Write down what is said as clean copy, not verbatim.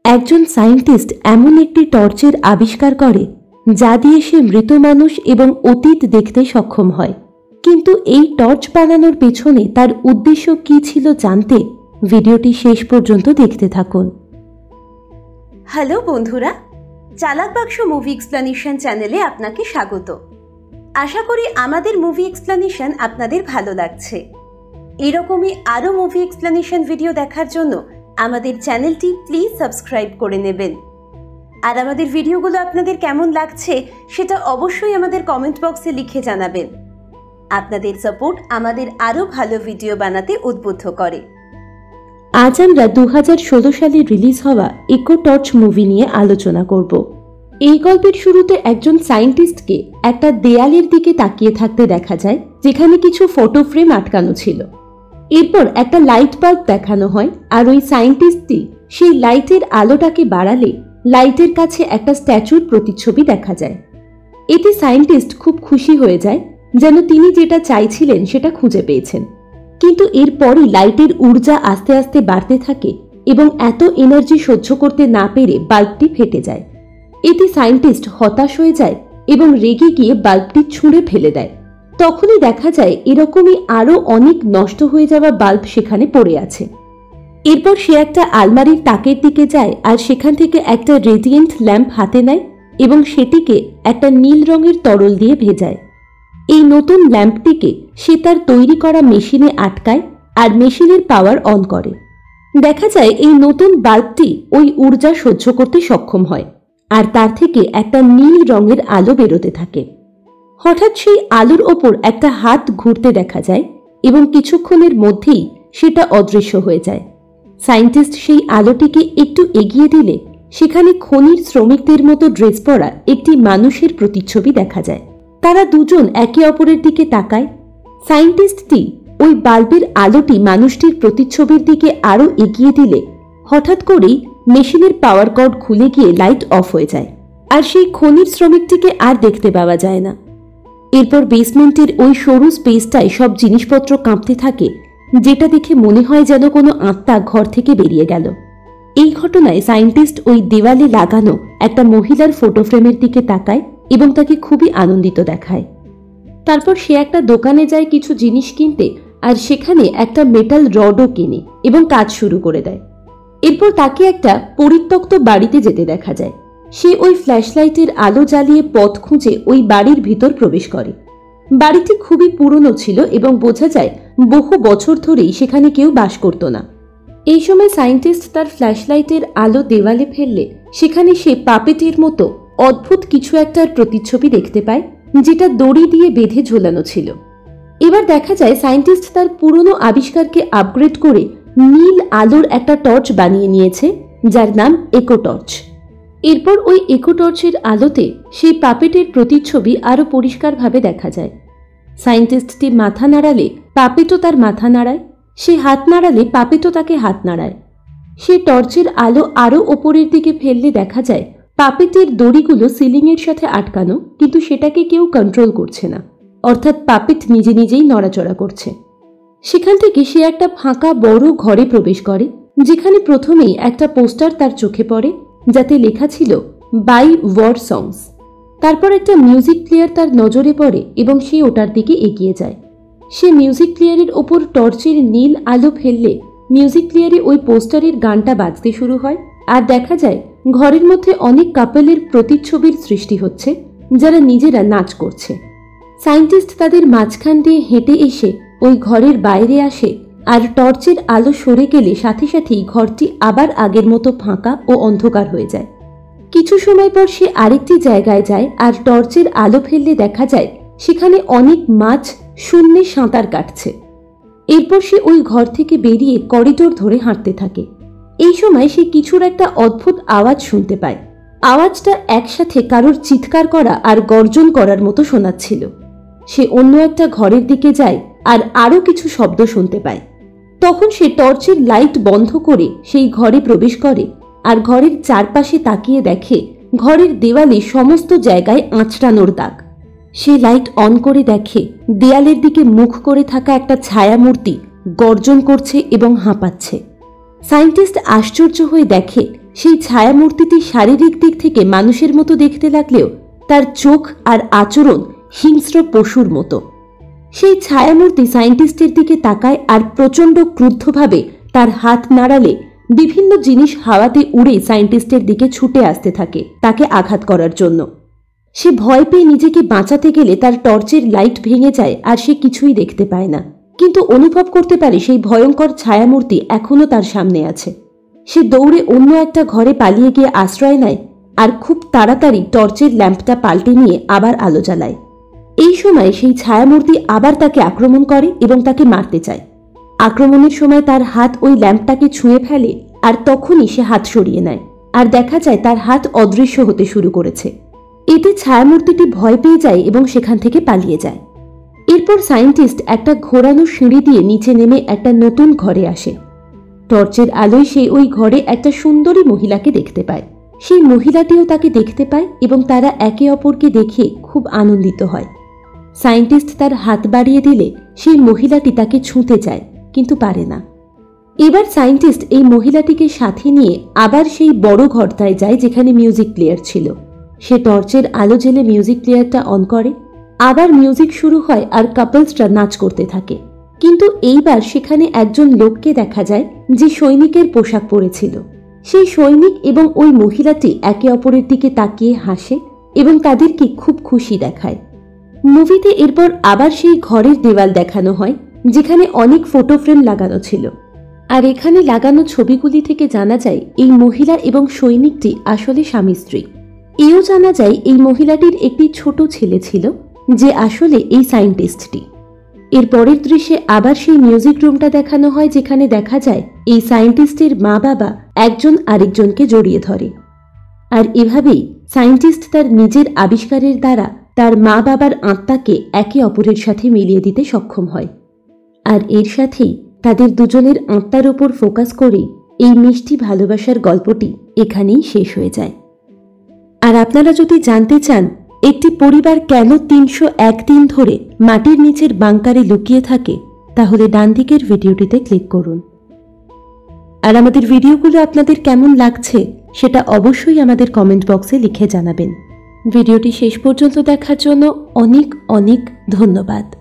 একজন সায়েন্টিস্ট এমন একটি টর্চের আবিষ্কার করে যা দিয়ে সে মৃত মানুষ এবং অতীত দেখতে সক্ষম হয়। কিন্তু এই টর্চ বানানোর পেছনে তার উদ্দেশ্য কী ছিল জানতে ভিডিওটি শেষ পর্যন্ত দেখতে থাকুন। হ্যালো বন্ধুরা, চালাক বাক্স মুভি এক্সপ্লানেশন চ্যানেলে আপনাকে স্বাগত। আশা করি আমাদের মুভি এক্সপ্লানেশন আপনাদের ভালো লাগছে। এরকমই আরও মুভি এক্সপ্লানেশন ভিডিও দেখার জন্য আমাদের চ্যানেলটি প্লিজ সাবস্ক্রাইব করে নেবেন। আর আমাদের ভিডিওগুলো আপনাদের কেমন লাগছে সেটা অবশ্যই আমাদের কমেন্ট বক্সে লিখে জানাবেন। আপনাদের সাপোর্ট আমাদের আরও ভালো ভিডিও বানাতে উদ্বুদ্ধ করে। আজ আমরা 2016 সালে রিলিজ হওয়া ইকো টর্চ মুভি নিয়ে আলোচনা করব। এই গল্পের শুরুতে একজন সায়েন্টিস্টকে একটা দেয়ালের দিকে তাকিয়ে থাকতে দেখা যায়, যেখানে কিছু ফটো ফ্রেম আটকানো ছিল। এরপর একটা লাইট বাল্ব দেখানো হয়, আর ওই সায়েন্টিস্টটি সেই লাইটের আলোটাকে বাড়ালে লাইটের কাছে একটা স্ট্যাচুর প্রতিচ্ছবি দেখা যায়। এতে সায়েন্টিস্ট খুব খুশি হয়ে যায়, যেন তিনি যেটা চাইছিলেন সেটা খুঁজে পেয়েছেন। কিন্তু এরপরই লাইটের ঊর্জা আস্তে আস্তে বাড়তে থাকে এবং এত এনার্জি সহ্য করতে না পেরে বাল্বটি ফেটে যায়। এতে সায়েন্টিস্ট হতাশ হয়ে যায় এবং রেগে গিয়ে বাল্বটি ছুঁড়ে ফেলে দেয়। তখনই দেখা যায় এরকমই আরও অনেক নষ্ট হয়ে যাওয়া বাল্ব সেখানে পড়ে আছে। এরপর সে একটা আলমারির তাকের দিকে যায় আর সেখান থেকে একটা রেডিয়েন্ট ল্যাম্প হাতে নেয় এবং সেটিকে একটা নীল রঙের তরল দিয়ে ভেজায়। এই নতুন ল্যাম্পটিকে সে তার তৈরি করা মেশিনে আটকায় আর মেশিনের পাওয়ার অন করে। দেখা যায় এই নতুন বাল্বটি ওই ঊর্জা সহ্য করতে সক্ষম হয় আর তার থেকে একটা নীল রঙের আলো বেরোতে থাকে। হঠাৎ সেই আলোর ওপর একটা হাত ঘুরতে দেখা যায় এবং কিছুক্ষণের মধ্যেই সেটা অদৃশ্য হয়ে যায়। সায়েন্টিস্ট সেই আলোটিকে একটু এগিয়ে দিলে সেখানে খনির শ্রমিকদের মতো ড্রেস পরা একটি মানুষের প্রতিচ্ছবি দেখা যায়। তারা দুজন একে অপরের দিকে তাকায়। সায়েন্টিস্টটি ওই বাল্বের আলোটি মানুষটির প্রতিচ্ছবির দিকে আরও এগিয়ে দিলে হঠাৎ করেই মেশিনের পাওয়ার কর্ড খুলে গিয়ে লাইট অফ হয়ে যায়, আর সেই খনির শ্রমিকটিকে আর দেখতে পাওয়া যায় না। এরপর বেসমেন্টের ওই সরু স্পেসটায় সব জিনিসপত্র কাঁপতে থাকে, যেটা দেখে মনে হয় যেন কোনো আত্মা ঘর থেকে বেরিয়ে গেল। এই ঘটনায় সায়েন্টিস্ট ওই দেওয়ালে লাগানো একটা মহিলার ফটো ফ্রেমের দিকে তাকায় এবং তাকে খুবই আনন্দিত দেখায়। তারপর সে একটা দোকানে যায় কিছু জিনিস কিনতে, আর সেখানে একটা মেটাল রডও কেনে এবং কাজ শুরু করে দেয়। এরপর তাকে একটা পরিত্যক্ত বাড়িতে যেতে দেখা যায়। সে ওই ফ্ল্যাশলাইটের আলো জ্বালিয়ে পথ খুঁজে ওই বাড়ির ভিতর প্রবেশ করে। বাড়িটি খুবই পুরনো ছিল এবং বোঝা যায় বহু বছর ধরেই সেখানে কেউ বাস করত না। এই সময় সায়েন্টিস্ট তার ফ্ল্যাশলাইটের আলো দেওয়ালে ফেললে সেখানে সে পাপেটের মতো অদ্ভুত কিছু একটার প্রতিচ্ছবি দেখতে পায়, যেটা দড়ি দিয়ে বেঁধে ঝোলানো ছিল। এবার দেখা যায় সায়েন্টিস্ট তার পুরনো আবিষ্কারকে আপগ্রেড করে নীল আলোর একটা টর্চ বানিয়ে নিয়েছে, যার নাম ইকো টর্চ। এরপর ওই ইকো টর্চের আলোতে সেই পাপেটের প্রতিচ্ছবি আরও পরিষ্কারভাবে দেখা যায়। সায়েন্টিস্টটি মাথা নাড়ালে পাপেটও তার মাথা নাড়ায়, সে হাত নাড়ালে পাপেটও তাকে হাত নাড়ায়। সে টর্চের আলো আরও ওপরের দিকে ফেললে দেখা যায় পাপেটের দড়িগুলো সিলিংয়ের সাথে আটকানো, কিন্তু সেটাকে কেউ কন্ট্রোল করছে না, অর্থাৎ পাপেট নিজে নিজেই নড়াচড়া করছে। সেখান থেকে সে একটা ফাঁকা বড় ঘরে প্রবেশ করে, যেখানে প্রথমেই একটা পোস্টার তার চোখে পড়ে, যাতে লেখা ছিল বাই ওয়ার সংস। তারপর একটা মিউজিক প্লেয়ার তার নজরে পড়ে এবং সে ওটার দিকে এগিয়ে যায়। সে মিউজিক প্লেয়ারের ওপর টর্চের নীল আলো ফেললে মিউজিক প্লেয়ারে ওই পোস্টারের গানটা বাজতে শুরু হয়, আর দেখা যায় ঘরের মধ্যে অনেক কাপলের প্রতিচ্ছবির সৃষ্টি হচ্ছে, যারা নিজেরা নাচ করছে। সায়েন্টিস্ট তাদের মাঝখান দিয়ে হেঁটে এসে ওই ঘরের বাইরে আসে, আর টর্চের আলো সরে গেলে সাথে সাথেই ঘরটি আবার আগের মতো ফাঁকা ও অন্ধকার হয়ে যায়। কিছু সময় পর সে আরেকটি জায়গায় যায়, আর টর্চের আলো ফেললে দেখা যায় সেখানে অনেক মাছ শূন্যে সাঁতার কাটছে। এরপর সে ওই ঘর থেকে বেরিয়ে করিডোর ধরে হাঁটতে থাকে। এই সময় সে কিছুর একটা অদ্ভুত আওয়াজ শুনতে পায়। আওয়াজটা একসাথে কারোর চিৎকার করা আর গর্জন করার মতো শোনাচ্ছিল। সে অন্য একটা ঘরের দিকে যায় আর আরও কিছু শব্দ শুনতে পায়। তখন সে টর্চের লাইট বন্ধ করে সেই ঘরে প্রবেশ করে, আর ঘরের চারপাশে তাকিয়ে দেখে ঘরের দেওয়ালে সমস্ত জায়গায় আঁচড়ানোর দাগ। সে লাইট অন করে দেখে দেয়ালের দিকে মুখ করে থাকা একটা ছায়ামূর্তি গর্জন করছে এবং হাঁপাচ্ছে। সায়েন্টিস্ট আশ্চর্য হয়ে দেখে সেই ছায়ামূর্তিটি শারীরিক দিক থেকে মানুষের মতো দেখতে লাগলেও তার চোখ আর আচরণ হিংস্র পশুর মতো। সেই ছায়ামূর্তি সায়েন্টিস্টের দিকে তাকায় আর প্রচণ্ড ক্রুদ্ধভাবে তার হাত নাড়ালে বিভিন্ন জিনিস হাওয়াতে উড়ে সায়েন্টিস্টের দিকে ছুটে আসতে থাকে তাকে আঘাত করার জন্য। সে ভয় পেয়ে নিজেকে বাঁচাতে গেলে তার টর্চের লাইট ভেঙে যায় আর সে কিছুই দেখতে পায় না, কিন্তু অনুভব করতে পারে সেই ভয়ঙ্কর ছায়ামূর্তি এখনো তার সামনে আছে। সে দৌড়ে অন্য একটা ঘরে পালিয়ে গিয়ে আশ্রয় নেয় আর খুব তাড়াতাড়ি টর্চের ল্যাম্পটা পাল্টে নিয়ে আবার আলো জ্বালায়। এই সময় সেই ছায়ামূর্তি আবার তাকে আক্রমণ করে এবং তাকে মারতে চায়। আক্রমণের সময় তার হাত ওই ল্যাম্পটাকে ছুঁয়ে ফেলে আর তখনই সে হাত সরিয়ে নেয় আর দেখা যায় তার হাত অদৃশ্য হতে শুরু করেছে। এতে ছায়ামূর্তিটি ভয় পেয়ে যায় এবং সেখান থেকে পালিয়ে যায়। এরপর সায়েন্টিস্ট একটা ঘোরানো সিঁড়ি দিয়ে নিচে নেমে একটা নতুন ঘরে আসে। টর্চের আলোয় সে ওই ঘরে একটা সুন্দরী মহিলাকে দেখতে পায়। সেই মহিলাটিও তাকে দেখতে পায় এবং তারা একে অপরকে দেখে খুব আনন্দিত হয়। সায়েন্টিস্ট তার হাত বাড়িয়ে দিলে সেই মহিলাটি তাকে ছুঁতে চায় কিন্তু পারে না। এবার সায়েন্টিস্ট এই মহিলাটিকে সাথে নিয়ে আবার সেই বড় ঘরটায় যায় যেখানে মিউজিক প্লেয়ার ছিল। সে টর্চের আলো জ্বেলে মিউজিক প্লেয়ারটা অন করে, আবার মিউজিক শুরু হয় আর কাপলসরা নাচ করতে থাকে। কিন্তু এইবার সেখানে একজন লোককে দেখা যায় যে সৈনিকের পোশাক পরেছিল। সেই সৈনিক এবং ওই মহিলাটি একে অপরের দিকে তাকিয়ে হাসে এবং তাদেরকে খুব খুশি দেখায়। মুভিতে এরপর আবার সেই ঘরের দেওয়াল দেখানো হয় যেখানে অনেক ফটো ফ্রেম লাগানো ছিল, আর এখানে লাগানো ছবিগুলি থেকে জানা যায় এই মহিলা এবং সৈনিকটি আসলে স্বামী স্ত্রী। এও জানা যায় এই মহিলাটির একটি ছোট ছেলে ছিল যে আসলে এই সায়েন্টিস্টটি। এর পরের দৃশ্যে আবার সেই মিউজিক রুমটা দেখানো হয় যেখানে দেখা যায় এই সায়েন্টিস্টের মা বাবা একজন আরেকজনকে জড়িয়ে ধরে। আর এভাবেই সায়েন্টিস্ট তার নিজের আবিষ্কারের দ্বারা তার মা বাবার আত্মাকে একে অপরের সাথে মিলিয়ে দিতে সক্ষম হয়। আর এর সাথেই তাদের দুজনের আত্মার ওপর ফোকাস করে এই মিষ্টি ভালোবাসার গল্পটি এখানেই শেষ হয়ে যায়। আর আপনারা যদি জানতে চান একটি পরিবার কেন 301 দিন ধরে মাটির নিচের বাংকারে লুকিয়ে থাকে, তাহলে ডান দিকের ভিডিওটিতে ক্লিক করুন। আর আমাদের ভিডিওগুলো আপনাদের কেমন লাগছে সেটা অবশ্যই আমাদের কমেন্ট বক্সে লিখে জানাবেন। ভিডিওটি শেষ পর্যন্ত দেখার জন্য অনেক অনেক ধন্যবাদ।